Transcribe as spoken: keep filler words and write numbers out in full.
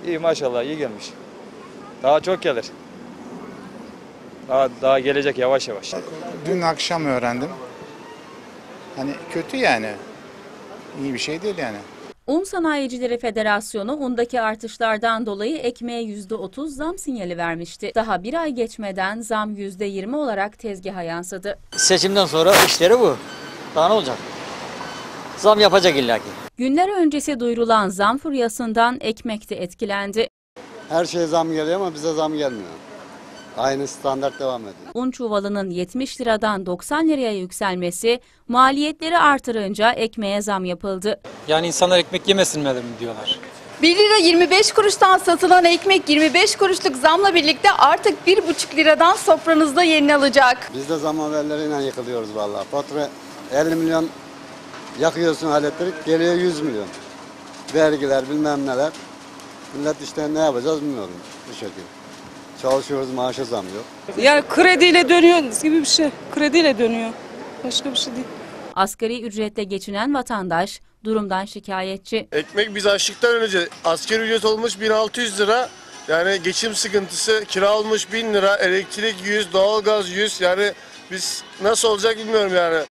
İyi maşallah, iyi gelmiş. Daha çok gelir. Daha, daha gelecek yavaş yavaş. Dün akşam öğrendim. Hani kötü yani. İyi bir şey değil yani. Un Sanayicileri Federasyonu undaki artışlardan dolayı ekmeğe yüzde otuz zam sinyali vermişti. Daha bir ay geçmeden zam yüzde yirmi olarak tezgaha yansıdı. Seçimden sonra işleri bu. Daha ne olacak? Zam yapacak illaki. Günler öncesi duyurulan zam furyasından ekmek de etkilendi. Her şeye zam geliyor ama bize zam gelmiyor. Aynı standart devam ediyor. Un çuvalının yetmiş liradan doksan liraya yükselmesi maliyetleri artırınca ekmeğe zam yapıldı. Yani insanlar ekmek yemesin mi diyorlar. bir lira yirmi beş kuruştan satılan ekmek yirmi beş kuruşluk zamla birlikte artık bir buçuk liradan sofranızda yerini alacak. Biz de zam haberleriyle yıkılıyoruz vallahi. Fatura elli milyon yakıyorsun elektrik, geliyor yüz milyon. Vergiler bilmem neler. Millet işte ne yapacağız bilmiyorum bu şekilde. Çalışıyoruz, maaşa zam yok. Ya krediyle dönüyor gibi bir şey. Krediyle dönüyor. Başka bir şey değil. Asgari ücretle geçinen vatandaş durumdan şikayetçi. Ekmek biz açlıktan önce asgari ücret olmuş bin altı yüz lira. Yani geçim sıkıntısı, kira olmuş bin lira, elektrik yüz, doğalgaz yüz. Yani biz nasıl olacak bilmiyorum yani.